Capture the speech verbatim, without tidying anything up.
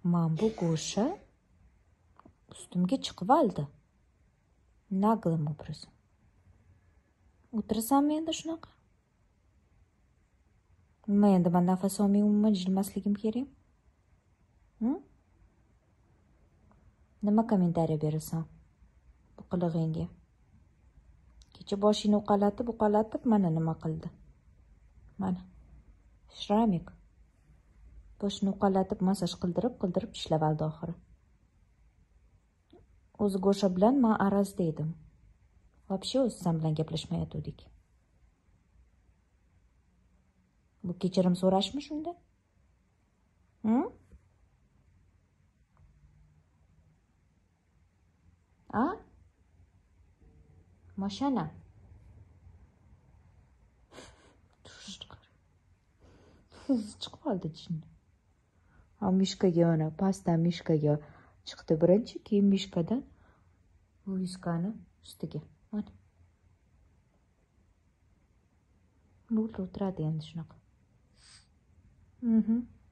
man bu go'sha ustimga chiqib oldi. Naglim obrazim. O'tirasanmi endi shunaqa? Nima endi men nafas olmay umuman jilmasligim kerak? Hm? Nima kommentariy berasan bu qilig'ingga? Kecha boshingni uqalatib, uqalatib mana nima qildi? Mana. Shramik. Boshini uqalatib, masaj qildirib, qildirib tishlab oldi oxiri. O'zi go'sha bilan men arazda edim. Вообще o'zi sen bilan gaplashmayotgandik. Bu kechirim so'rashmi shunda? Hm? A? Mashana. Chiqib qoldi jinni. Ha, mishkaga mana pastdan mishkaga chiqdi birinchi, keyin mishkadan viskani ustiga. Mana. Bo'ldi, o'tiradi endi shunaqa. Mhm.